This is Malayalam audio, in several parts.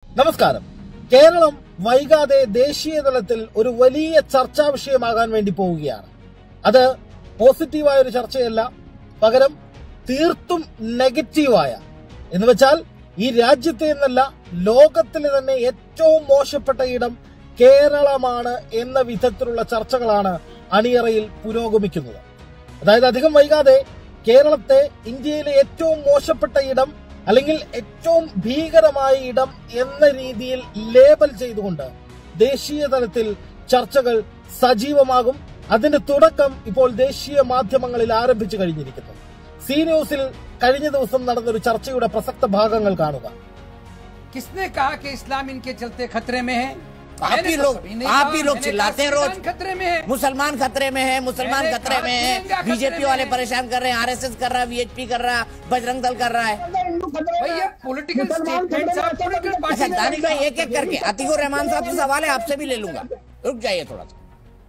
നമസ്കാരം. കേരളം വൈകാതെ ദേശീയ തലത്തിൽ ഒരു വലിയ ചർച്ചാ വിഷയമാകാൻ വേണ്ടി പോവുകയാണ്. അത് പോസിറ്റീവായ ഒരു ചർച്ചയല്ല, പകരം തീർത്തും നെഗറ്റീവായ, എന്ന് വെച്ചാൽ ഈ രാജ്യത്തെ എന്നല്ല ലോകത്തിലെ തന്നെ ഏറ്റവും മോശപ്പെട്ട ഇടം കേരളമാണ് എന്ന വിധത്തിലുള്ള ചർച്ചകളാണ് അണിയറയിൽ പുരോഗമിക്കുന്നത്. അതായത് അധികം വൈകാതെ കേരളത്തെ ഇന്ത്യയിലെ ഏറ്റവും മോശപ്പെട്ട ഇടം അല്ലെങ്കിൽ ഏറ്റവും ഭീകരമായ ഇടം എന്ന രീതിയിൽ ലേബൽ ചെയ്തുകൊണ്ട് ദേശീയ തലത്തിൽ ചർച്ചകൾ സജീവമാകും. അതിന്റെ തുടക്കം ഇപ്പോൾ ദേശീയ മാധ്യമങ്ങളിൽ ആരംഭിച്ചു കഴിഞ്ഞിരിക്കുന്നു. സി ന്യൂസിൽ കഴിഞ്ഞ ദിവസം നടന്നൊരു ചർച്ചയുടെ പ്രസക്ത ഭാഗങ്ങൾ കാണുക. किसने कहा कि इस्लाम इनके चलते खतरे में है? आप ही लोग चिल्लाते हैं रोज खतरे में है, मुसलमान खतरे में है, मुसलमान खतरे में है, बीजेपी वाले परेशान कर रहे हैं, आरएसएस कर रहा है, वीएचपी कर रहा है, बजरंग दल कर रहा है। भैया पॉलिटिकल स्टेटमेंट्स आप पॉलिटिकल अच्छा दानिश भाई एक एक करके अतीकुर रहमान साहब से सवाल है, आपसे भी ले लूंगा, रुक जाइए थोड़ा सा।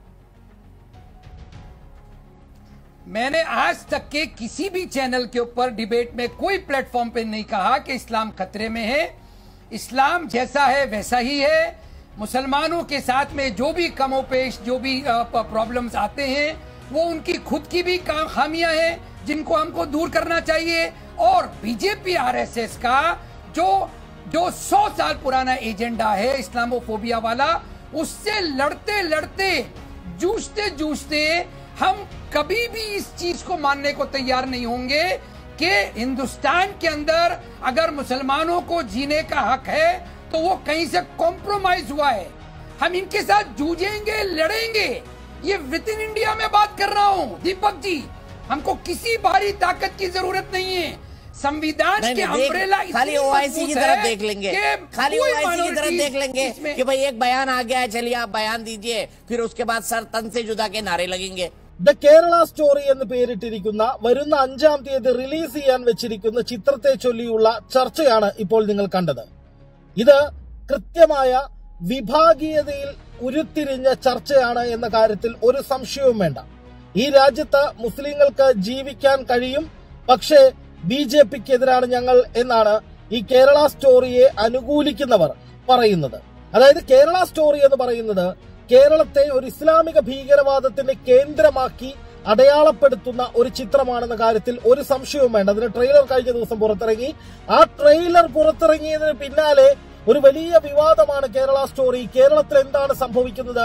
मैंने आज तक के किसी भी चैनल के ऊपर डिबेट में कोई प्लेटफॉर्म पे नहीं कहा कि इस्लाम खतरे में है। इस्लाम जैसा है वैसा ही है। मुसलमानों के साथ में जो भी कमोपेश जो भी प्रॉब्लम्स आते हैं वो उनकी खुद की भी खामियां हैं जिनको हमको दूर करना चाहिए। और बीजेपी आरएसएस का जो 100 साल पुराना एजेंडा है इस्लामोफोबिया वाला, उससे लड़ते लड़ते जूझते जूझते हम कभी भी इस चीज को मानने को तैयार नहीं होंगे कि हिंदुस्तान के अंदर अगर मुसलमानों को जीने का हक है तो वो कहीं से कॉम्प्रोमाइज हुआ है। हम इनके साथ जूझेंगे, लड़ेंगे। ये विद इन इंडिया में बात कर रहा हूँ दीपक जी, हमको किसी बाहरी ताकत की जरूरत नहीं है। संविधान के अम्ब्रेला खाली ओआईसी की तरफ देख लेंगे, खाली ओआईसी की तरफ देख लेंगे कि भाई एक बयान आ गया है, चलिए आप बयान दीजिए, फिर उसके बाद सर तन से जुदा के नारे लगेंगे। ദ കേരള സ്റ്റോറി എന്ന് പേരിട്ടിരിക്കുന്ന വരുന്ന 5-ാം തീയതി റിലീസ് ചെയ്യാൻ വെച്ചിരിക്കുന്ന ചിത്രത്തെ ചൊല്ലിയുള്ള ചർച്ചയാണ് ഇപ്പോൾ നിങ്ങൾ കണ്ടത്. ഇത് കൃത്യമായ വിഭാഗീയതയിൽ ഉരുത്തിരിഞ്ഞ ചർച്ചയാണ് എന്ന കാര്യത്തിൽ ഒരു സംശയവും വേണ്ട. ഈ രാജ്യത്ത് മുസ്ലിങ്ങൾക്ക് ജീവിക്കാൻ കഴിയും, പക്ഷേ ബിജെപിക്കെതിരാണ് ഞങ്ങൾ എന്നാണ് ഈ കേരള സ്റ്റോറിയെ അനുകൂലിക്കുന്നവർ പറയുന്നത്. അതായത് കേരള സ്റ്റോറി എന്ന് പറയുന്നത് കേരളത്തെ ഒരു ഇസ്ലാമിക ഭീകരവാദത്തിന്റെ കേന്ദ്രമാക്കി അടയാളപ്പെടുത്തുന്ന ഒരു ചിത്രമാണെന്ന കാര്യത്തിൽ ഒരു സംശയവും വേണ്ട. അതിന് ട്രെയിലർ കഴിഞ്ഞ ദിവസം പുറത്തിറങ്ങി. ആ ട്രെയിലർ പുറത്തിറങ്ങിയതിന് പിന്നാലെ ഒരു വലിയ വിവാദമാണ് കേരള സ്റ്റോറി. കേരളത്തിൽ എന്താണ് സംഭവിക്കുന്നത്?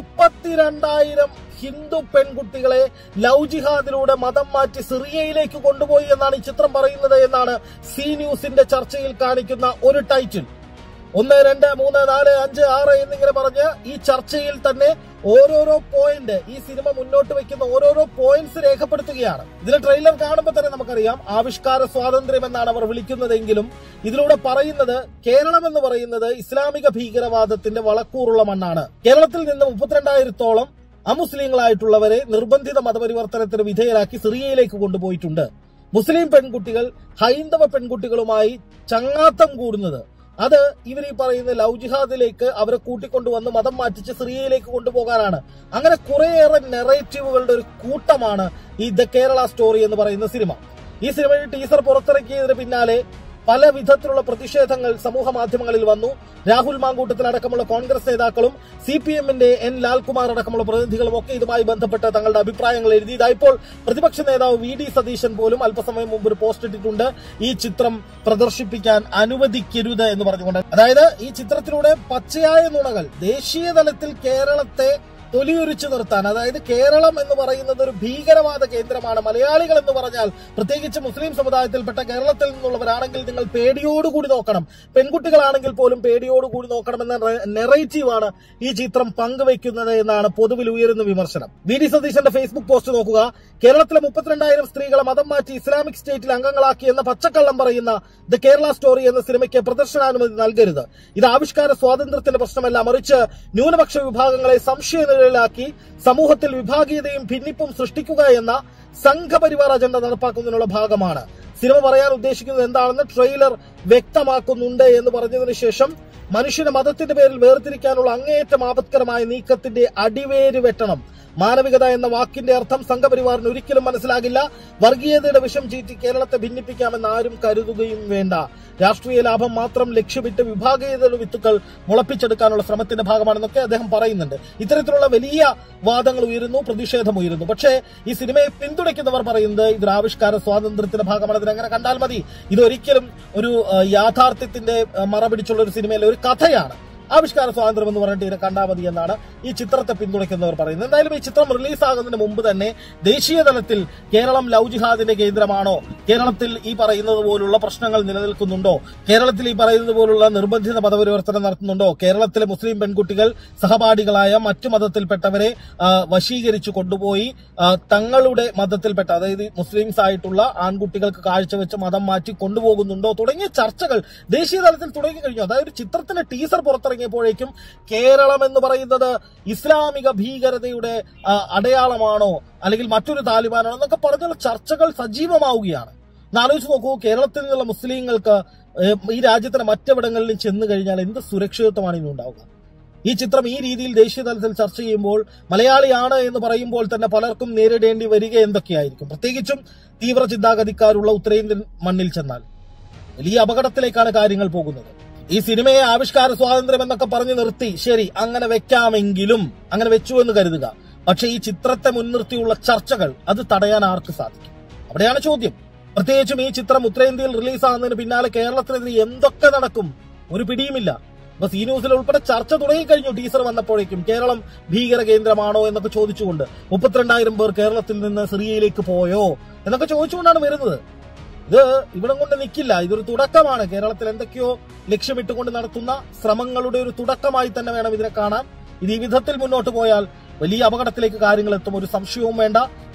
32,000 ഹിന്ദു പെൺകുട്ടികളെ ലവ് ജിഹാദിലൂടെ മതം മാറ്റി സിറിയയിലേക്ക് കൊണ്ടുപോയി എന്നാണ് ഈ ചിത്രം പറയുന്നത് എന്നാണ് സി ന്യൂസിന്റെ ചർച്ചയിൽ കാണിക്കുന്ന ഒരു ടൈറ്റിൽ. 1, 2, 3, 4, 5, 6 എന്നിങ്ങനെ പറഞ്ഞ് ഈ ചർച്ചയിൽ തന്നെ ഓരോരോ പോയിന്റ്, ഈ സിനിമ മുന്നോട്ട് വെക്കുന്ന ഓരോരോ പോയിന്റ്സ് രേഖപ്പെടുത്തുകയാണ്. ഇതിലെ ട്രെയിലർ കാണുമ്പോൾ തന്നെ നമുക്കറിയാം ആവിഷ്കാര സ്വാതന്ത്ര്യം എന്നാണ് അവർ വിളിക്കുന്നതെങ്കിലും ഇതിലൂടെ പറയുന്നത് കേരളം എന്ന് പറയുന്നത് ഇസ്ലാമിക ഭീകരവാദത്തിന്റെ വളക്കൂറുള്ള മണ്ണാണ്. കേരളത്തിൽ നിന്ന് 32,000-ഓളം അമുസ്ലിങ്ങളായിട്ടുള്ളവരെ നിർബന്ധിത മതപരിവർത്തനത്തിന് വിധേയരാക്കി സിറിയയിലേക്ക് കൊണ്ടുപോയിട്ടുണ്ട്. മുസ്ലിം പെൺകുട്ടികൾ ഹൈന്ദവ പെൺകുട്ടികളുമായി ചങ്ങാത്തം കൂടുന്നത് അത് ഇവർ ഈ പറയുന്ന ലവ് ജിഹാദിലേക്ക് അവരെ കൂട്ടിക്കൊണ്ടുവന്ന് മതം മാറ്റിച്ച് സിറിയയിലേക്ക് കൊണ്ടുപോകാനാണ്. അങ്ങനെ കുറേയേറെ നെറേറ്റീവുകളുടെ ഒരു കൂട്ടമാണ് ഈ ദ കേരള സ്റ്റോറി എന്ന് പറയുന്ന സിനിമ. ഈ സിനിമയുടെ ടീസർ പുറത്തിറക്കിയതിന് പിന്നാലെ പല വിധത്തിലുള്ള പ്രതിഷേധങ്ങൾ സമൂഹ മാധ്യമങ്ങളിൽ വന്നു. രാഹുൽ മാങ്കൂട്ടത്തിലടക്കമുള്ള കോൺഗ്രസ് നേതാക്കളും CPM-ന്റെ N. ലാൽകുമാർ അടക്കമുള്ള പ്രതിനിധികളും ഒക്കെ ഇതുമായി ബന്ധപ്പെട്ട് തങ്ങളുടെ അഭിപ്രായങ്ങൾ എഴുതിയതായി. ഇപ്പോൾ പ്രതിപക്ഷ നേതാവ് VD സതീശൻ പോലും അല്പസമയം മുമ്പ് ഒരു പോസ്റ്റ് ഇട്ടിട്ടുണ്ട്, ഈ ചിത്രം പ്രദർശിപ്പിക്കാൻ അനുവദിക്കരുത് എന്ന് പറഞ്ഞുകൊണ്ട്. അതായത് ഈ ചിത്രത്തിലൂടെ പച്ചയായ നുണകൾ ദേശീയ തലത്തിൽ കേരളത്തെ തൊലിയുരിച്ചു നിർത്താൻ, അതായത് കേരളം എന്ന് പറയുന്നത് ഒരു ഭീകരവാദ കേന്ദ്രമാണ്. മലയാളികൾ എന്ന് പറഞ്ഞാൽ പ്രത്യേകിച്ച് മുസ്ലിം സമുദായത്തിൽപ്പെട്ട കേരളത്തിൽ നിന്നുള്ളവരാണെങ്കിൽ നിങ്ങൾ പേടിയോടുകൂടി നോക്കണം, പെൺകുട്ടികളാണെങ്കിൽ പോലും പേടിയോടുകൂടി നോക്കണമെന്ന നെറേറ്റീവാണ് ഈ ചിത്രം പങ്കുവയ്ക്കുന്നത് എന്നാണ് പൊതുവിൽ ഉയരുന്ന വിമർശനം. VD സതീശന്റെ ഫേസ്ബുക്ക് പോസ്റ്റ് നോക്കുക. കേരളത്തിലെ 32,000 സ്ത്രീകളെ മതം മാറ്റി ഇസ്ലാമിക് സ്റ്റേറ്റിൽ അംഗങ്ങളാക്കി എന്ന പച്ചക്കള്ളം പറയുന്ന ദ കേരള സ്റ്റോറി എന്ന സിനിമയ്ക്ക് പ്രദർശനാനുമതി നൽകരുത്. ഇത് ആവിഷ്കാര സ്വാതന്ത്ര്യത്തിന്റെ പ്രശ്നമല്ല, മറിച്ച് ന്യൂനപക്ഷ വിഭാഗങ്ങളെ സംശയനിഴലാക്കി സമൂഹത്തിൽ വിഭാഗീയതയും ഭിന്നിപ്പും സൃഷ്ടിക്കുക എന്ന സംഘപരിവാർ അജണ്ട നടപ്പാക്കുന്നതിനുള്ള ഭാഗമാണ്. സിനിമ പറയാൻ ഉദ്ദേശിക്കുന്നത് എന്താണെന്ന് ട്രെയിലർ വ്യക്തമാക്കുന്നുണ്ട് എന്ന് പറഞ്ഞതിനു ശേഷം മനുഷ്യനെ മതത്തിന്റെ പേരിൽ വേർതിരിക്കാനുള്ള അങ്ങേയറ്റം ആപത്കരമായ നീക്കത്തിന്റെ അടിവേര് വെട്ടണം. മാനവികത എന്ന വാക്കിന്റെ അർത്ഥം സംഘപരിവാറിന് ഒരിക്കലും മനസ്സിലാകില്ല. വർഗീയതയുടെ വിഷം ചീറ്റി കേരളത്തെ ഭിന്നിപ്പിക്കാമെന്ന് ആരും കരുതുകയും വേണ്ട. രാഷ്ട്രീയ ലാഭം മാത്രം ലക്ഷ്യമിട്ട് വിഭാഗീയതയുടെ വിത്തുകൾ മുളപ്പിച്ചെടുക്കാനുള്ള ശ്രമത്തിന്റെ ഭാഗമാണെന്നൊക്കെ അദ്ദേഹം പറയുന്നുണ്ട്. ഇത്തരത്തിലുള്ള വലിയ വാദങ്ങൾ ഉയരുന്നു, പ്രതിഷേധം ഉയരുന്നു. പക്ഷേ ഈ സിനിമയെ പിന്തുണയ്ക്കുന്നവർ പറയുന്നത് ഇതൊരു ആവിഷ്കാര സ്വാതന്ത്ര്യത്തിന്റെ ഭാഗമാണ്, ഇതിനങ്ങനെ കണ്ടാൽ മതി, ഇതൊരിക്കലും ഒരു യാഥാർത്ഥ്യത്തിന്റെ മറ പിടിച്ചുള്ള ഒരു സിനിമയിലെ ഒരു കഥയാണ്, ആവിഷ്കാര സ്വാതന്ത്ര്യം എന്ന് പറഞ്ഞിട്ട് ഇതിനെ കണ്ടാൽ മതി എന്നാണ് ഈ ചിത്രത്തെ പിന്തുണയ്ക്കുന്നവർ പറയുന്നത്. എന്തായാലും ഈ ചിത്രം റിലീസാകുന്നതിന് മുമ്പ് തന്നെ ദേശീയ തലത്തിൽ കേരളം ലവ് ജിഹാദിന്റെ കേന്ദ്രമാണോ, കേരളത്തിൽ ഈ പറയുന്നത് പോലുള്ള പ്രശ്നങ്ങൾ നിലനിൽക്കുന്നുണ്ടോ, കേരളത്തിൽ ഈ പറയുന്നത് പോലുള്ള നിർബന്ധിത മതപരിവർത്തനം നടത്തുന്നുണ്ടോ, കേരളത്തിലെ മുസ്ലിം പെൺകുട്ടികൾ സഹപാഠികളായ മറ്റു മതത്തിൽപ്പെട്ടവരെ വശീകരിച്ചു കൊണ്ടുപോയി തങ്ങളുടെ മതത്തിൽപ്പെട്ട, അതായത് മുസ്ലിംസ് ആയിട്ടുള്ള ആൺകുട്ടികൾക്ക് കാഴ്ചവെച്ച് മതം മാറ്റി കൊണ്ടുപോകുന്നുണ്ടോ തുടങ്ങിയ ചർച്ചകൾ ദേശീയ തലത്തിൽ തുടങ്ങിക്കഴിഞ്ഞു. അതായത് ചിത്രത്തിന്റെ ടീസർ പുറത്തിറങ്ങിയപ്പോഴേക്കും കേരളം എന്ന് പറയുന്നത് ഇസ്ലാമിക ഭീകരതയുടെ അടയാളമാണോ അല്ലെങ്കിൽ മറ്റൊരു താലിബാനാണോ എന്നൊക്കെ പറഞ്ഞുള്ള ചർച്ചകൾ സജീവമാവുകയാണ്. ആലോചിച്ച് നോക്കൂ, കേരളത്തിൽ നിന്നുള്ള മുസ്ലിങ്ങൾക്ക് ഈ രാജ്യത്തിന് മറ്റെവിടങ്ങളിലും ചെന്നു കഴിഞ്ഞാൽ എന്ത് സുരക്ഷിതത്വമാണ് ഇനി ഉണ്ടാവുക? ഈ ചിത്രം ഈ രീതിയിൽ ദേശീയ തലത്തിൽ ചർച്ച ചെയ്യുമ്പോൾ മലയാളിയാണ് എന്ന് പറയുമ്പോൾ തന്നെ പലർക്കും നേരിടേണ്ടി വരിക എന്തൊക്കെയായിരിക്കും? പ്രത്യേകിച്ചും തീവ്ര ചിന്താഗതിക്കാരുള്ള ഉത്തരേന്ത്യൻ മണ്ണിൽ ചെന്നാൽ വലിയ അപകടത്തിലേക്കാണ് കാര്യങ്ങൾ പോകുന്നത്. ഈ സിനിമയെ ആവിഷ്കാര സ്വാതന്ത്ര്യം എന്നൊക്കെ പറഞ്ഞു നിർത്തി, ശരി, അങ്ങനെ വെക്കാമെങ്കിലും, അങ്ങനെ വെച്ചു എന്ന് കരുതുക. പക്ഷെ ഈ ചിത്രത്തെ മുൻനിർത്തിയുള്ള ചർച്ചകൾ അത് തടയാൻ ആർക്ക് സാധിക്കും? അവിടെയാണ് ചോദ്യം. പ്രത്യേകിച്ചും ഈ ചിത്രം ഉത്തരേന്ത്യയിൽ റിലീസാകുന്നതിന് പിന്നാലെ കേരളത്തിനെതിരെ എന്തൊക്കെ നടക്കും ഒരു പിടിയുമില്ല. അപ്പൊ സി ന്യൂസിൽ ഉൾപ്പെടെ ചർച്ച തുടങ്ങിക്കഴിഞ്ഞു. ടീസർ വന്നപ്പോഴേക്കും കേരളം ഭീകര കേന്ദ്രമാണോ എന്നൊക്കെ ചോദിച്ചുകൊണ്ട് 32,000 പേർ കേരളത്തിൽ നിന്ന് സിറിയയിലേക്ക് പോയോ എന്നൊക്കെ ചോദിച്ചുകൊണ്ടാണ് വരുന്നത്. ഇത് ഇവിടം കൊണ്ട് നിൽക്കില്ല, ഇതൊരു തുടക്കമാണ്. കേരളത്തിൽ എന്തൊക്കെയോ ലക്ഷ്യമിട്ടുകൊണ്ട് നടത്തുന്ന ശ്രമങ്ങളുടെ ഒരു തുടക്കമായി തന്നെ വേണം ഇതിനെ കാണാൻ. ഇത് ഈ വിധത്തിൽ മുന്നോട്ട് പോയാൽ വലിയ അപകടത്തിലേക്ക് കാര്യങ്ങൾ എത്തും, ഒരു സംശയവും വേണ്ട.